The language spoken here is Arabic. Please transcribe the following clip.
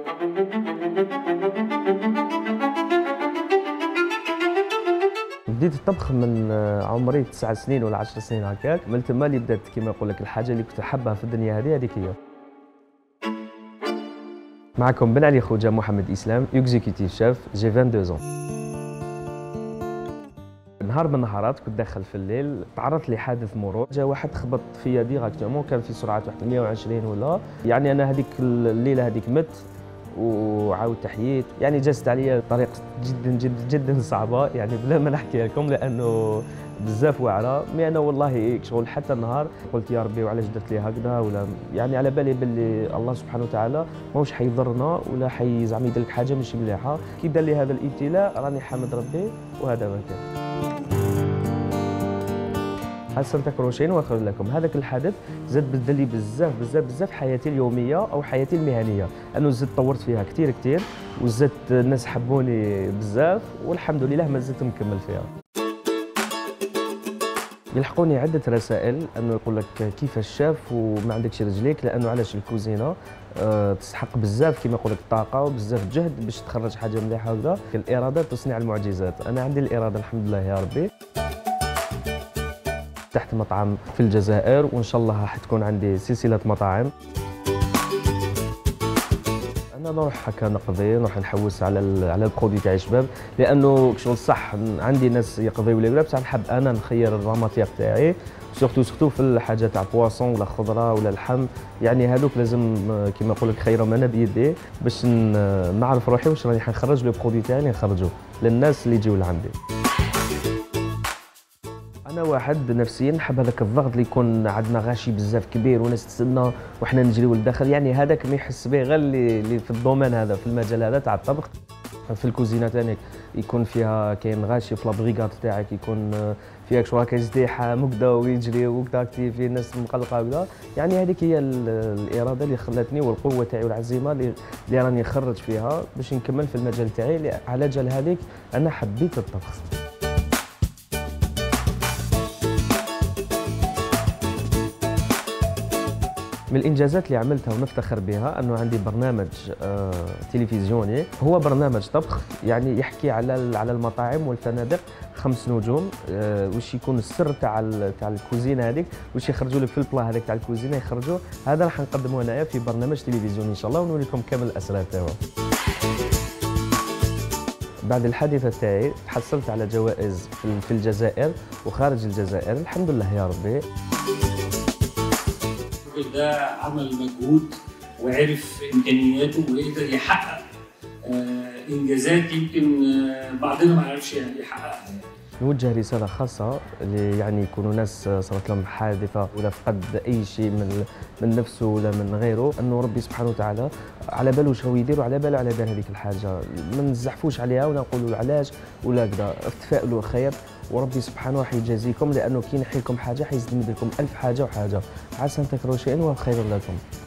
بديت الطبخ من عمري 9 سنين ولا 10 سنين هكاك، من تما اللي بدات كيما نقول لك الحاجه اللي كنت حابها في الدنيا هذيك هي. معكم بن علي خوجه محمد اسلام، اكزيكوتيف شيف، جي 22 ans. نهار من النهارات كنت داخل في الليل، تعرضت لحادث مرور، جا واحد خبط فيا ديراكتومون، كان في سرعه واحد 120 ولا، يعني انا هذيك الليله هذيك مت وعاود تحييت، يعني جازت عليا طريقه جدا جدا جدا صعبه، يعني بلا ما نحكي لكم لانه بزاف واعره، مي انا والله شغل حتى النهار قلت يا ربي وعلاش درت لي هكذا، ولا يعني على بالي باللي الله سبحانه وتعالى ماهوش حيضرنا ولا زعما يدير لك حاجه ماشي مليحه، كي دار لي هذا الابتلاء راني حامد ربي وهذا ما كان. حسن تكروشين واخر لكم هذاك الحدث زاد بدل لي بزاف بزاف بزاف حياتي اليوميه او حياتي المهنيه، انه زدت طورت فيها كثير كثير، وزدت الناس حبوني بزاف والحمد لله ما زلت مكمل فيها. يلحقوني عده رسائل انه يقول لك كيفاش شاف وما عندكش رجليك، لانه علاش الكوزينه تسحق بزاف كيما يقول لك طاقه وبزاف جهد باش تخرج حاجه مليحه هكذا، الاراده تصنع المعجزات، انا عندي الاراده الحمد لله يا ربي. فتحت مطعم في الجزائر وان شاء الله حتكون عندي سلسله مطاعم. انا نروح هكا نقضي، نروح نحوس على البرودوي تاعي شباب، لانه شغل صح عندي ناس يقضيوا لي بصح نحب انا نخير الراماتيغ تاعي، سورتو في الحاجه تاع بواسون ولا خضره ولا لحم، يعني هذوك لازم كيما نقول لك خيرهم انا بيدي باش نعرف روحي واش راني حنخرج لو برودوي تاعي اللي نخرجه للناس اللي يجيو لعندي. أنا واحد نفسيا نحب هذاك الضغط اللي يكون عندنا غاشي بزاف كبير وناس تستنى وحنا نجريو للداخل، يعني هذاك ما يحس به غير اللي في الدومين هذا في المجال هذا تاع الطبخ. في الكوزينه تانيك يكون فيها كاين غاشي في لابريغاد تاعك، يكون فيها شو هكا ازدحام وكذا ويجري وكذا في ناس مقلقه وكذا، يعني هذيك هي الاراده اللي خلاتني والقوه تاعي والعزيمه اللي راني نخرج فيها باش نكمل في المجال تاعي، على جال هذيك انا حبيت الطبخ. من الانجازات اللي عملتها ونفتخر بها انه عندي برنامج تلفزيوني، هو برنامج طبخ يعني يحكي على المطاعم والفنادق 5 نجوم، واش يكون السر تاع الكوزينه هذيك، واش يخرجوا لك في البلا هذاك تاع الكوزينه يخرجوا، هذا راح نقدمه انايا في برنامج تلفزيوني ان شاء الله ونوري لكم كامل الاسرار تاعو. بعد الحادثه تاعي تحصلت على جوائز في الجزائر وخارج الجزائر الحمد لله يا ربي. ده عمل مجهود وعرف امكانياته وقدر يحقق انجازات يمكن بعضنا ما عرفش يحققها. نوجه رساله خاصه يعني يكونوا ناس صارت لهم حادثه ولا فقد اي شيء من نفسه ولا من غيره، انه ربي سبحانه وتعالى على باله واش هو يدير وعلى باله على بال هذيك الحاجه، ما نزحفوش عليها ولا نقولوا علاش ولا كذا، تفائلوا خير وربي سبحانه حيجازيكم، لانه كي ينحي لكم حاجه حيزيد يدير لكم 1000 حاجه وحاجه. عسى ان تكرهوا شيئا وهو خير لكم.